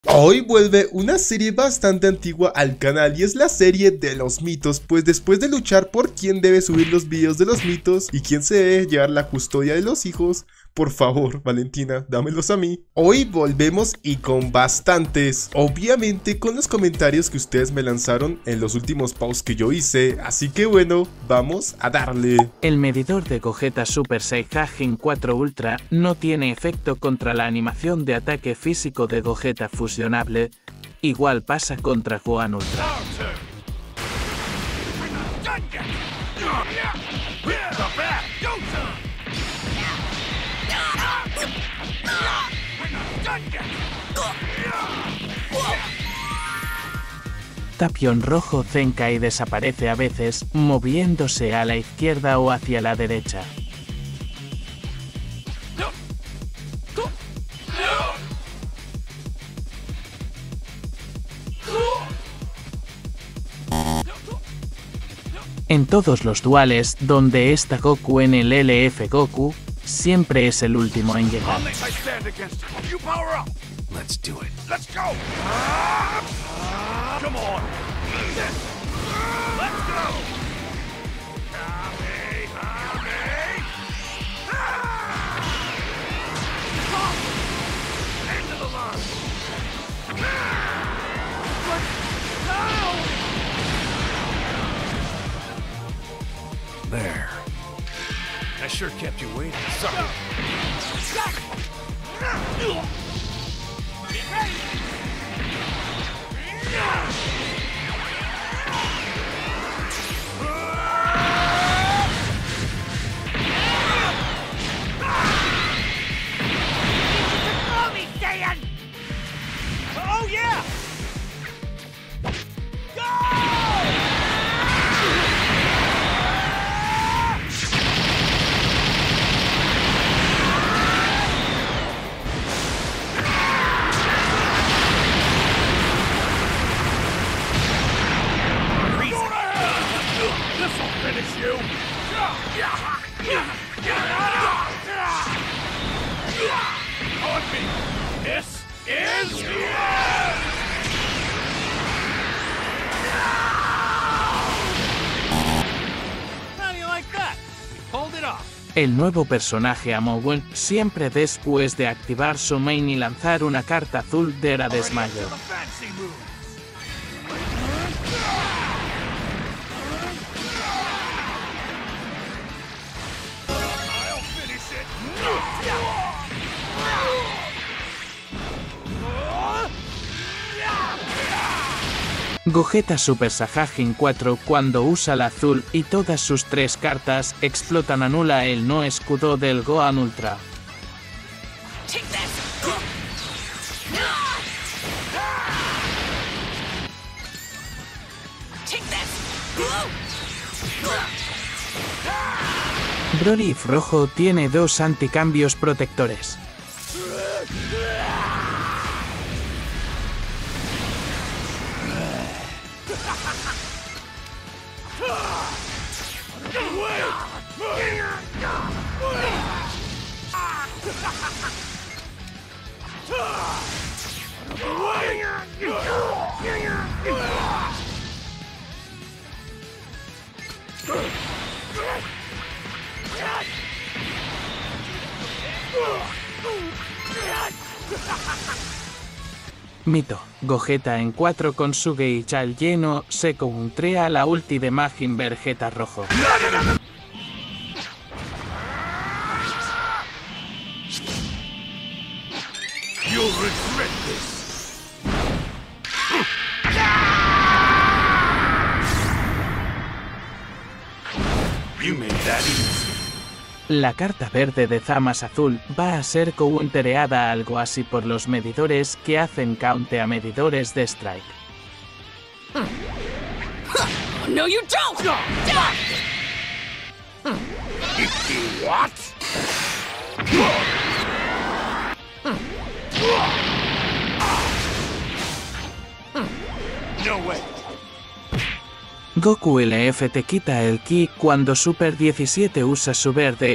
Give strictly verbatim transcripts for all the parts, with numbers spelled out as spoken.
Hoy vuelve una serie bastante antigua al canal y es la serie de los mitos, pues después de luchar por quién debe subir los videos de los mitos y quién se debe llevar la custodia de los hijos, por favor, Valentina, dámelos a mí. Hoy volvemos y con bastantes, obviamente con los comentarios que ustedes me lanzaron en los últimos posts que yo hice, así que bueno, vamos a darle. El medidor de Gogeta Super Saiyajin cuatro Ultra no tiene efecto contra la animación de ataque físico de Gogeta fusionable, igual pasa contra Gohan Ultra. Tapión rojo Zenkai desaparece a veces, moviéndose a la izquierda o hacia la derecha. En todos los duales donde está Goku en el L F Goku, siempre es el último en llegar. Let's do it. Let's go. Come on. Let's go. Hurry, hurry. End of the line. There. I sure kept you waiting. Sorry. Oh yeah! El nuevo personaje Amouwen siempre después de activar su main y lanzar una carta azul de era desmayo. Gogeta Super Saiyajin cuatro cuando usa la azul y todas sus tres cartas explotan anula el no escudo del Gohan Ultra. Broly rojo tiene dos anticambios protectores. Mito, Gogeta en cuatro con su Geisha lleno se countrea la ulti de Majin Vegeta rojo. You'll regret this. You made that easy. La carta verde de Zamas azul va a ser countereada algo así por los medidores que hacen counte a medidores de Strike. No, you don't! What? No way. Goku L F te quita el ki cuando Super diecisiete usa su verde.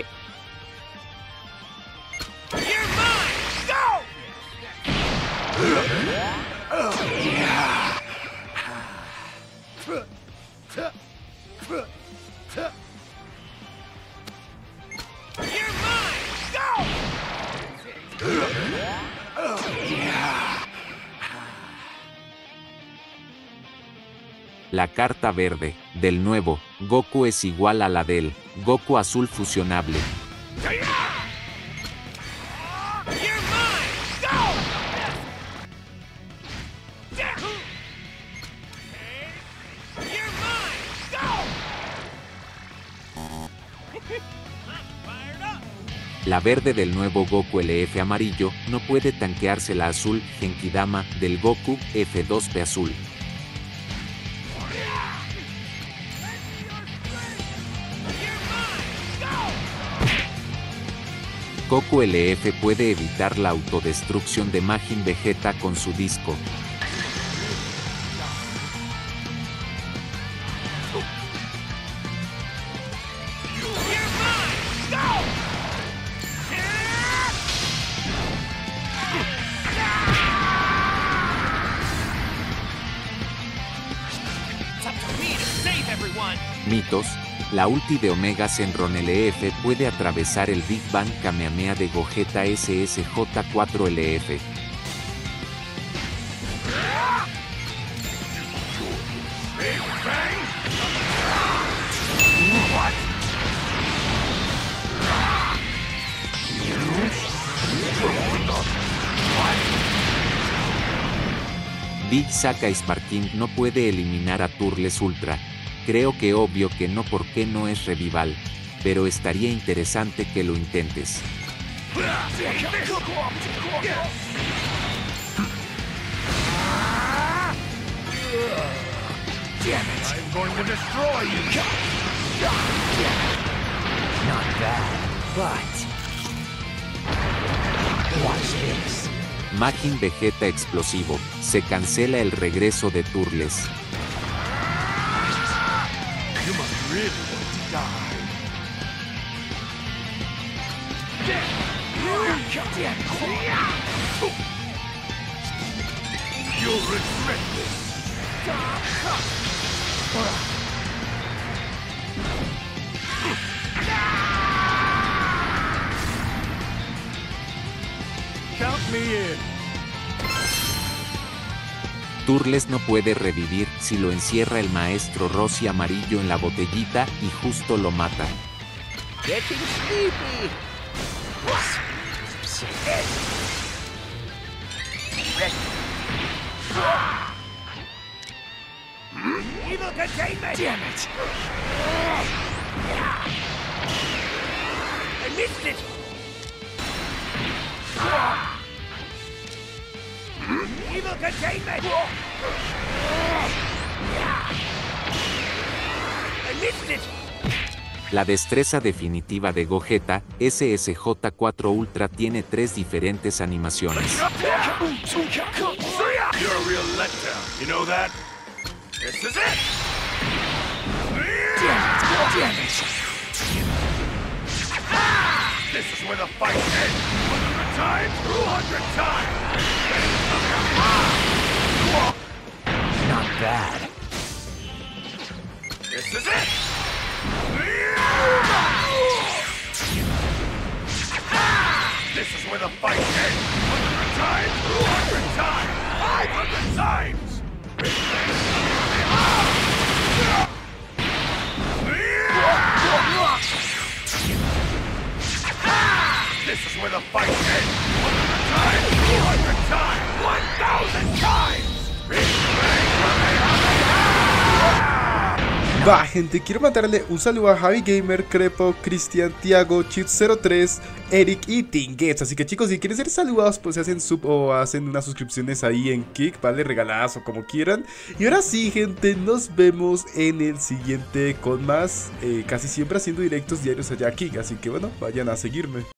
You're mine. Go! La carta verde del nuevo Goku es igual a la del Goku azul fusionable. La verde del nuevo Goku L F amarillo no puede tanquearse la azul Genkidama del Goku F dos P azul. Goku L F puede evitar la autodestrucción de Majin Vegeta con su disco. Mitos. La ulti de Omega Shenron L F puede atravesar el Big Bang Kamehameha de Gogeta S S J cuatro L F. Big Saka Sparking no puede eliminar a Turles Ultra. Creo que obvio que no, porque no es revival, pero estaría interesante que lo intentes. Majin Vegeta explosivo. Se cancela el regreso de Turles. You must really want to die. You'll regret this. Count me in. Turles no puede revivir si lo encierra el maestro Rossi amarillo en la botellita y justo lo mata. Evil containment! Damn it! I missed it! Evil containment! I missed it! La destreza definitiva de Gogeta, S S J cuatro Ultra, tiene tres diferentes animaciones. You're a real letdown, you know that? This is it! Damn it! This is where the fight ends! one hundred times! two hundred times! Not bad. This is it! This is where the fight ends! one hundred times! two hundred times! five hundred times! This is where the fight ends! one hundred times! two hundred times! one thousand times! Va, gente, quiero mandarle un saludo a Javi Gamer, Crepo, Cristian, Tiago, Chip cero tres, Eric y Tinguets. Así que, chicos, si quieren ser saludados, pues se hacen sub o hacen unas suscripciones ahí en Kick, vale, regaladas o como quieran. Y ahora sí, gente, nos vemos en el siguiente con más, eh, casi siempre haciendo directos diarios allá a Kick. Así que, bueno, vayan a seguirme.